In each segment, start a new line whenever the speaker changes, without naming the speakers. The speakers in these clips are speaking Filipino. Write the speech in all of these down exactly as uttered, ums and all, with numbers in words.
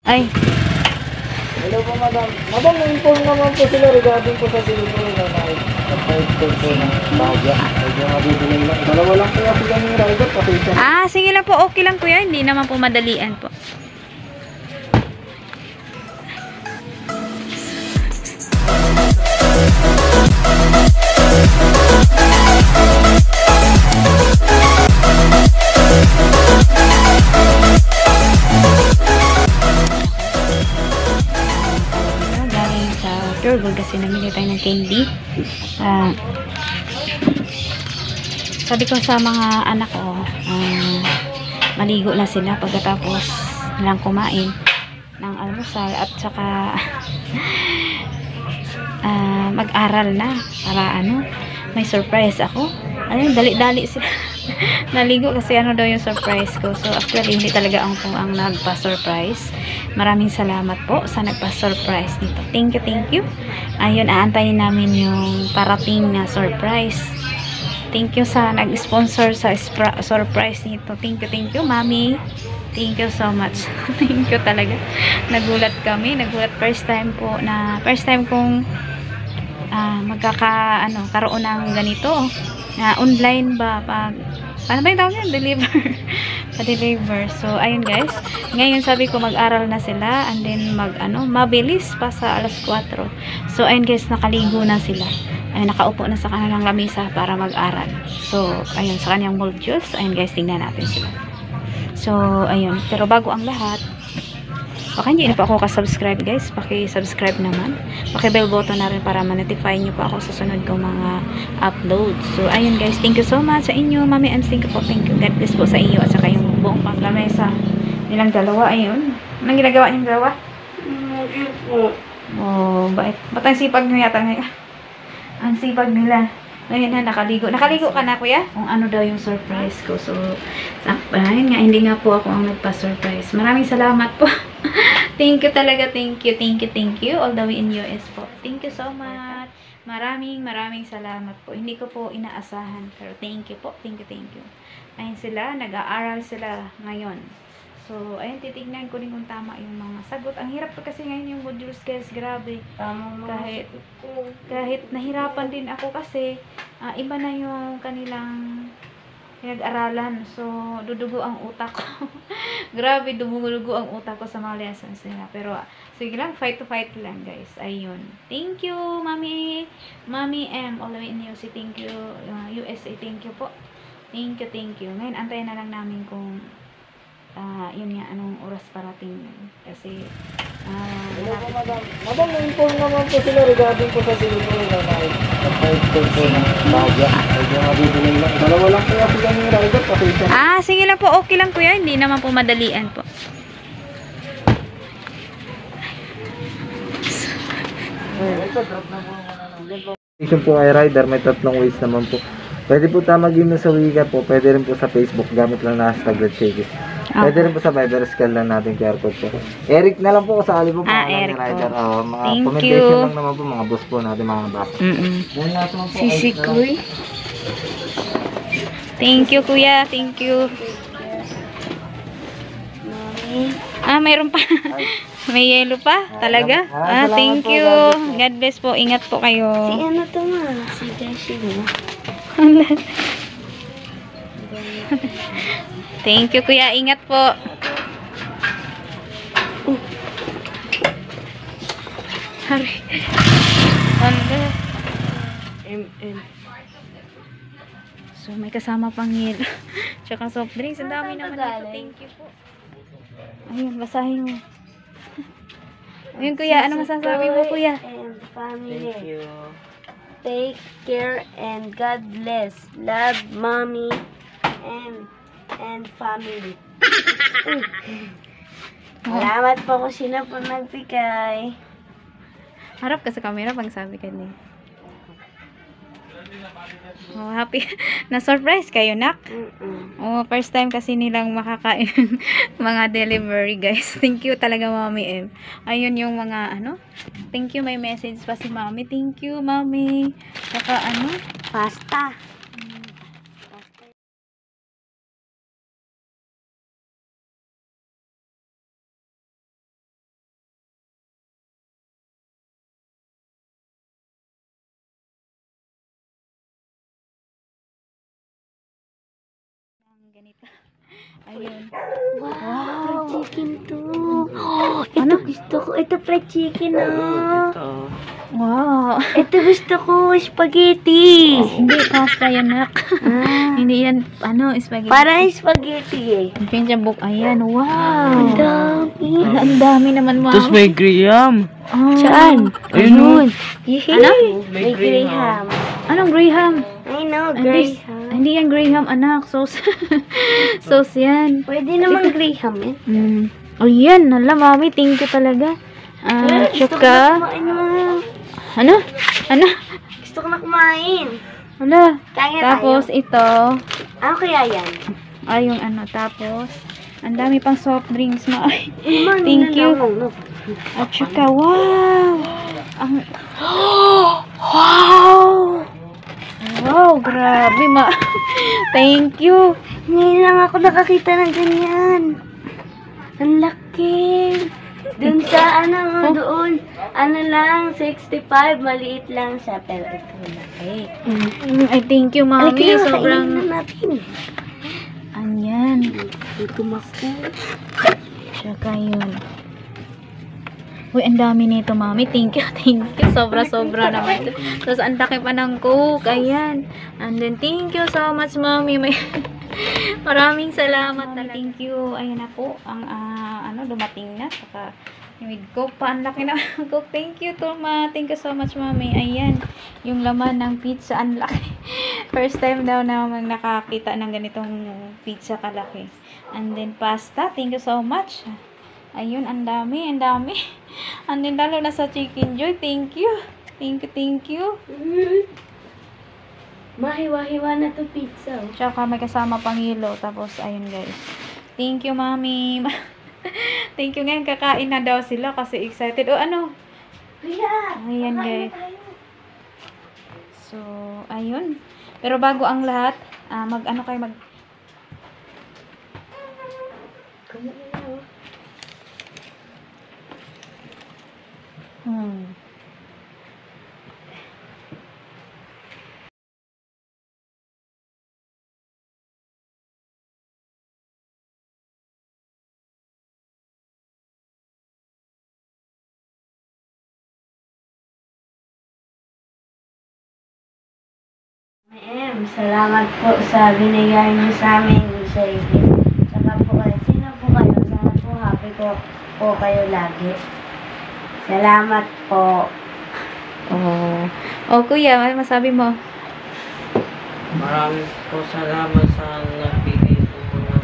Ay,
Hello po, madam. Madam, na-inform naman po sila regarding po sa delivery na na-five po po ng bagya. Medyo mabibilay lang. Dalawa lang kaya sila ng rider, pasensya na.
ah, sige lang po, okay lang kuya. Hindi naman po madalian po. Galing sa Turbo kasi namili tayo ng candy. Ah, sabi ko sa mga anak ko, ah, maligo na sila pagkatapos nilang kumain ng almusal at saka ah, mag-aral na para ano, may surprise ako. Ayun, dali-dali sila. Naligo kasi ano daw yung surprise ko. So actually hindi talaga ako ang nagpa-surprise. Maraming salamat po sa nagpa-surprise nito. Thank you, thank you. Ayun, aantayin namin yung parating na surprise. Thank you sa nag-sponsor sa surprise nito. Thank you, thank you, Mami. Thank you so much. Thank you talaga. Nagulat kami. Nagulat first time po na first time kong uh, magkaka ano, karoon ng ganito. Na uh, online ba pag ano ba yung tawag yun? Deliver. Pa-deliver. So, ayun guys. Ngayon sabi ko mag-aral na sila and then mag ano, mabilis pa sa alas kwatro. So, ayun guys, nakaligo na sila. Ay, nakaupo na sa kanilang lamisa para mag-aral. So, ayun, sa kanyang mold juice. Ayun guys, tingnan natin sila. So, ayun. Pero bago ang lahat, baka hindi na po ako ka-subscribe guys. Paki-subscribe naman. Paki-bell button na rin para ma-notify nyo po ako sa sunod kong mga upload. So, ayun guys. Thank you so much sa inyo. Mami and thank you po. Thank you. God bless po sa inyo at saka yung buong panglamesa nilang dalawa. Ayun. Anong ginagawa niyong dalawa? Oh, bait. Ba't ang sipag nyo yata ngayon? Ang sipag nila. Ayun na, nakaligo. Nakaligo ka na, kuya? Kung ano daw yung surprise ko. So, ayun nga, hindi nga po ako ang nagpa-surprise. Maraming salamat po. Thank you talaga. Thank you, thank you, thank you. All the way in U S po. Thank you so much. Maraming, maraming salamat po. Hindi ko po inaasahan. Pero thank you po. Thank you, thank you. Ayun sila, nag-aaral sila ngayon. So, ayun, titignan ko din kung tama yung mga sagot. Ang hirap pa kasi ngayon yung modules, guys. Grabe.
Tama
Kahit, kahit nahirapan din ako kasi uh, iba na yung kanilang pinag-aralan. So, dudugo ang utak ko. Grabe, dumudugo ang utak ko sa mga lessons nila. Pero, uh, sige lang, fight to fight lang, guys. Ayun. Thank you, Mami. Mami M. All the way in U S A. Thank you. Uh, U S A, thank you po. Thank you, thank you. Ngayon, antayin na lang namin kung Ah, uh, yun nga, anong oras parating yun. Kasi, ah, uh,
Hello po, madam. Madam, na-inform naman po sila regarding po sa delivery na na-five po po ng bagya. Medyo mabibilay lang. Dalawa lang kaya sila ng rider, pasensya na.
ah, sige lang po, okay lang kuya. Hindi naman po madalian po.
Ito, drop na po muna. Station po ay rider, may tatlong ways naman po. Pwede po tayo mag-in sa Wika po. Pwede rin po sa Facebook. Gamit lang na hashtag Red Shakes. Pwede rin po sa Viber. Scan lang natin Q R code po. Eric na lang po. Kasali po
Ah,
pangalan
Eric
ni rider.
po.
Uh, mga
Thank
commendation
you.
lang naman po. Mga boss po natin. Mga boss.
Mm -mm.
Yan lahat naman po.
Sisi Kuy. Thank you kuya. Thank you. Ah, mayroon pa. May yellow pa? Talaga? Ah, thank you. God bless po. Ingat po kayo.
Si ano to ma? Si Dashi mo.
Thank you kuya. Ingat po. Sorry. Ano?
M M.
So, may kasama pang yelo. Tsaka soft drinks. Ang dami naman dito.
galing?
Thank you po. Ayun, basahin mo. Ayun kuya, ano masasabi mo kuya?
And family.
Thank you.
Take care and God bless. Love, mommy and and family. Salamat po kung sino po nagbigay.
Harap ka sa camera pag sabi ka niya. Oh, happy. Na-surprise kayo, nak?
Mm-mm.
Oh, first time kasi nilang makakain ng mga delivery, guys. Thank you talaga, Mami M. Ayun yung mga, ano? Thank you, may message pa si Mami. Thank you, Mami. Saka, ano?
Pasta.
ganito. Ayun.
Wow, fried chicken to. Oh, ito gusto ko. Ito fried chicken ah.
Wow.
Ito gusto ko, spaghetti.
Hindi, pasta yan, nak.
Ah,
Hindi yan, ano, spaghetti.
parang spaghetti eh.
Pinjabok, ayan, wow.
Ang dami.
Ala, ang dami naman, ma'am.
Tapos may graham.
Oh.
Saan?
Ayun.
Yehey.
Ano?
May Graham.
Anong Graham?
I know,
Hindi,
Graham.
hindi yan Graham, anak. Sauce. Sauce yan.
Pwede naman Graham yan.
Mm. Oh, yan. Hala, mami. Thank you talaga. Ah,
Gusto ko na
tsaka,
kumain ng mga...
ano? Ano?
Gusto ko na kumain.
Hala.
Kaya
Tapos,
tayo.
ito.
Ano kaya yan?
Ay, yung ano. Tapos, ang dami pang soft drinks na. Ay,
Iman,
thank you.
No.
At tsaka, wow. Ang,
Wow!
wow, grabe, ma. Thank you.
Ngayon lang ako nakakita ng ganyan. Ang laki. Dun sa ano, doon, ano lang, sixty-five, maliit lang siya, pero ito laki.
Mm, ay, thank you, mami.
Halika na,
Sobrang,
kainin na natin.
anyan.
Gutom ako.
Tsaka yun. Uy, ang dami nito, mami. Thank you, thank you. Sobra-sobra naman ito. Tapos, ang laki pa ng coke. Ayan. And then, thank you so much, mami. May maraming salamat talaga. Thank you. Ayan na po. Ang, ah, ano, dumating na. Saka, yung coke pa. Ang laki na coke. Thank you, Toma. Thank you so much, mami. Ayan. Yung laman ng pizza. Ang laki. First time daw naman nakakita ng ganitong pizza kalaki. And then, pasta. Thank you so much. Ayun, ang dami, ang dami. And then, lalo na sa Chicken Joy. Thank you. Thank you, thank you.
Mm. Mahiwa-hiwa na to pizza. Oh.
Tsaka may kasama pang hilo. Tapos, ayun guys. Thank you, mami. Thank you ngayon. Kakain na daw sila kasi excited. O, ano?
Kuya!
Ayan,
kakain
guys.
na tayo.
So, ayun. Pero bago ang lahat, ah, mag, ano kayo, mag,
Kuya na lang, oh.
hmm.
Ma'am, salamat po sa binigay niyo sa amin sa ibig. Saka po kayo, sino po kayo? Sana po happy po, po kayo lagi. Salamat po.
Oh. Oh, kuya, ano masabi mo?
Maraming po salamat sa nagbigay po mga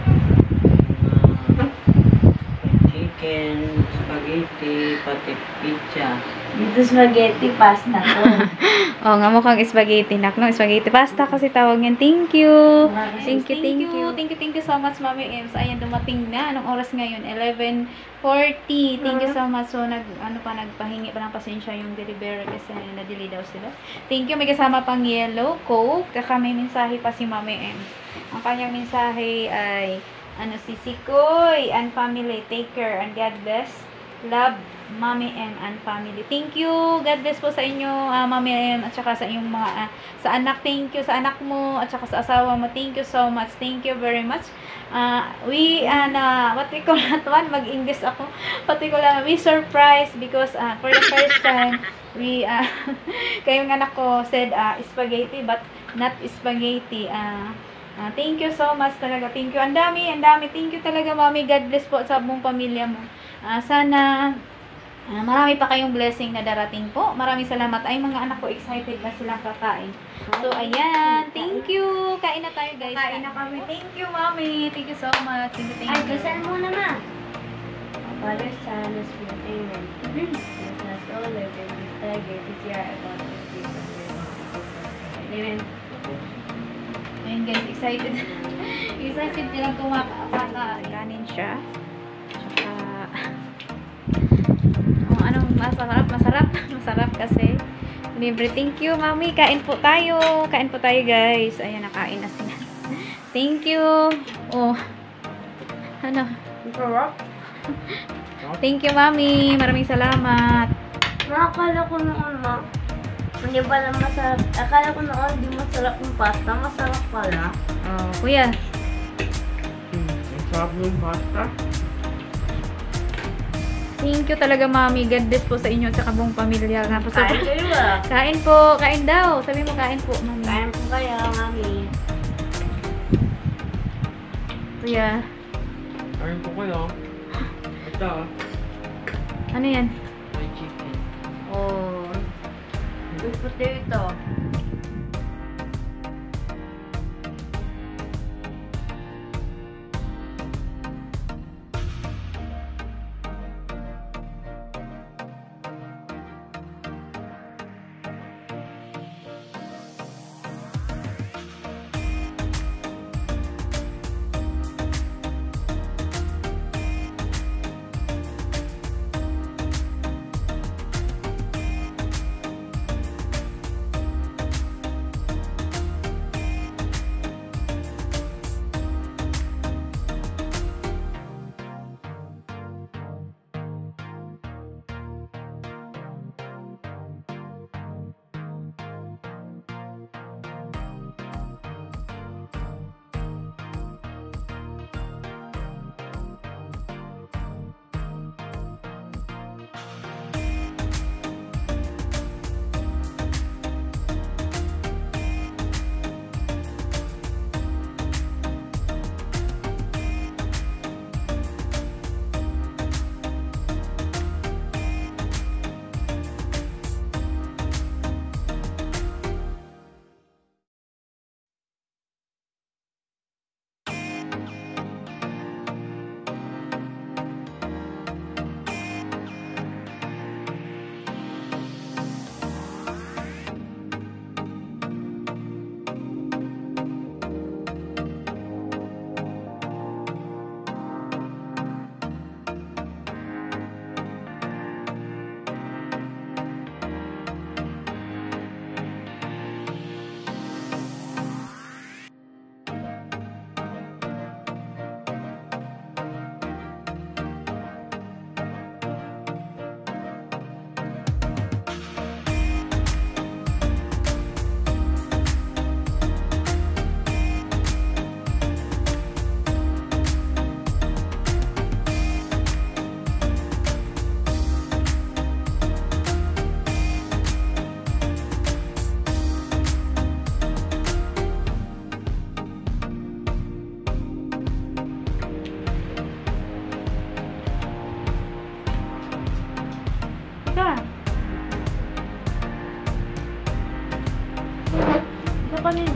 uh, chicken, spaghetti, pati pizza.
Dito spaghetti pasta ko.
Oh, nga mukhang spaghetti, nak, no? Spaghetti pasta kasi tawag yan. Thank you.
Maraming
Thank you, thank you. Thank you, thank you so much, Mami Ems. Ayan, dumating na. Anong oras ngayon? eleven forty. Thank you so much. So, nag, ano pa, nagpahingi pa ng pasensya yung delivery kasi na-delay daw sila. Thank you. May kasama pang yellow, coke. Kaka may mensahe pa si Mami Ems. Ang kanyang mensahe ay, ano, si Sikoy and family. Take care and God bless. Love, Mami M and family. Thank you. God bless po sa inyo, uh, Mami M, at saka sa inyong mga, uh, sa anak, thank you, sa anak mo, at saka sa asawa mo, thank you so much. Thank you very much. Uh, we, uh, na, what we call that one, mag-English ako, particular, we surprised because, uh, for the first time, we, uh, kayong anak ko said, uh, spaghetti, but not spaghetti. Uh, Uh, thank you so much talaga. Thank you. Ang dami, ang dami. Thank you talaga, Mami. God bless po sa buong pamilya mo. Uh, sana uh, marami pa kayong blessing na darating po. Maraming salamat. Ay, mga anak ko excited na silang kakain. So, ayan. Thank you. Kain na tayo, guys. Kain na kami. Thank you, Mami. Thank you so much. Thank you, thank
Ay,
you.
basahan muna ma. Father, Son, and Spirit. Amen. Bless us all, Lord, and this time, great is your about Amen.
Ayun, guys. Excited. Excited nilang kumakain. Kanin siya. Tsaka, oh, anong masarap? Masarap. Masarap kasi. Libre. Thank you, Mami. Kain po tayo. Kain po tayo, guys. Ayan, nakain na sila. Thank you. Oh. Ano? Thank you, Mami. Maraming salamat.
Nakakala ko noon, ma. Hindi pala masarap. Akala ko noon, di masarap yung pasta. Masarap pala.
Oh, kuya.
Sarap yung pasta.
Thank you talaga, Mami. God bless po sa inyo at sa buong pamilya.
Kain kayo ah.
Kain po. Kain daw. Sabi mo kain po, Mami.
Kain po kayo, Mami.
Kuya.
Kain po kayo. Ito.
Ano yan?
May chicken.
Oh. Good potato.
Ka. Isa pa rin.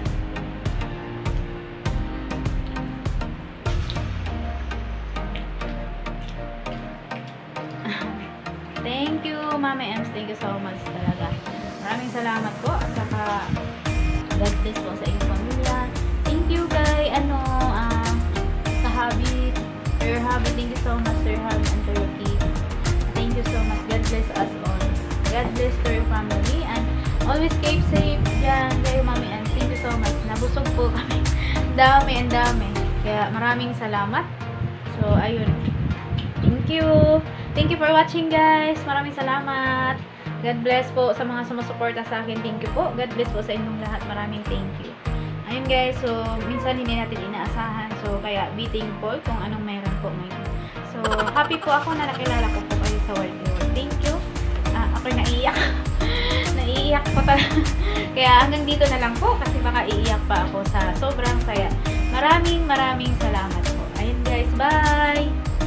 Thank you, Mama Ems. Thank you so much talaga. Maraming salamat po. At saka, God bless po sa inyong pamilya. Thank you kay, ano, ah, sa hubby, Sir Hubby. Thank you so much, Sir Hubby and to your kids. Thank you so much. God bless us all. God bless to your family. And always keep safe dyan kayo, Mami Ems. Thank you so much. Nabusog po kami. Dami and dami. Kaya maraming salamat. So, ayun. Thank you. Thank you for watching, guys. Maraming salamat. God bless po sa mga sumusuporta sa akin. Thank you po. God bless po sa inyong lahat. Maraming thank you. Ayun, guys. So, minsan hindi natin inaasahan. So, kaya be thankful kung anong meron po ngayon. So, happy po ako na nakilala ko po kayo sa World World. Thank you. Ah, ako'y naiiyak. Naiiyak po talaga. Kaya hanggang dito na lang po kasi baka iiyak pa ako sa sobrang saya. Maraming maraming salamat po. Ayun, guys. Bye!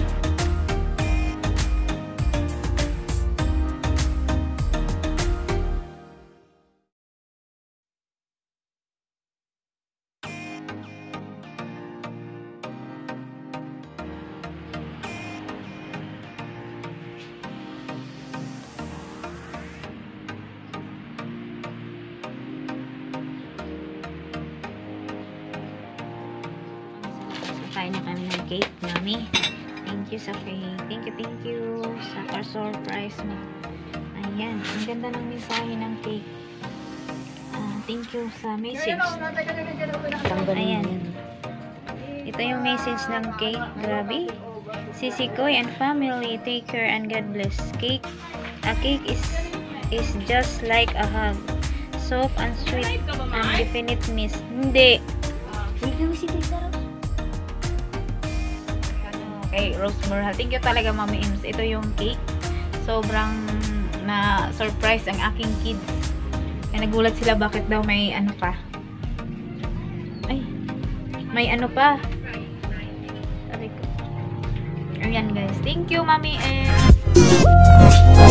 Kain na kami ng cake, Mami. Thank you sa cake. Thank you, thank you sa pa-surprise mo. Ayan. Ang ganda ng mensahe ng cake. Uh, thank you sa message. Ayan. Ito yung message ng cake. Grabe. Sisi Koy and family, take care and God bless. Cake. A cake is is just like a hug. Soft and sweet and definite miss. Hindi.
Wait lang si Tita Rose.
kay Rose Murhal. Thank you talaga, Mami Ems. Ito yung cake. Sobrang na surprise ang aking kids. Kaya nagulat sila bakit daw may ano pa. Ay, may ano pa. Ayan guys. Thank you, Mami Ems.